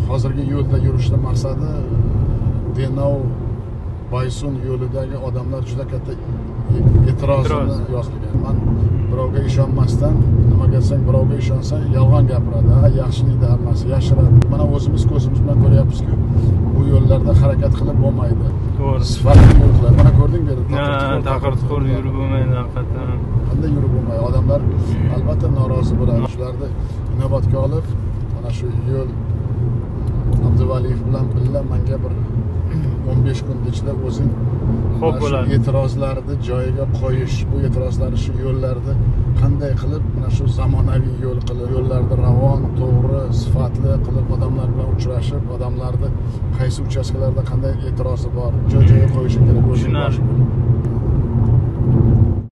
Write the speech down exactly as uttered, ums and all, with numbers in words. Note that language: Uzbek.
hozirgi yo'lda yurishning maqsadi Denov Baysun yo'lidagi odamlar juda katta e'tirozini yozgan. Men birovga ishonmasdan, nimaga desang birovga ishonsang yolg'on gapiradi, ha yaxshi deydi hammasi, yashiradi. Mana o'zimiz ko'zimiz bilan ko'ryapmiz-ku, bu yo'llarda harakat qilib bo'lmaydi. To'g'ri. Sifatli yo'llar. Mana ko'rding bu yerda. Ha, taqir-tuqir yurib bo'lmaydi haqiqatan. Qanday yurib bo'lmaydi? Odamlar albatta norozi bo'ladi. Shularni inobatga olib, mana shu yo'l Abduvaliyev bilan birga menga bir o'n besh kun ichida o'zing xo'p bo'ladi. E'tirozlarni joyiga qo'yish, bu e'tirozlarni shu yo'llarda qanday qilib mana shu zamonaviy yo'l qilib, yo'llarni ravon, to'g'ri, sifatli qilib odamlar bilan uchrashib, odamlarni qaysi uchastkalarda qanday e'tirozi bor, joy-joyiga qo'yish kerak. Tushunarli.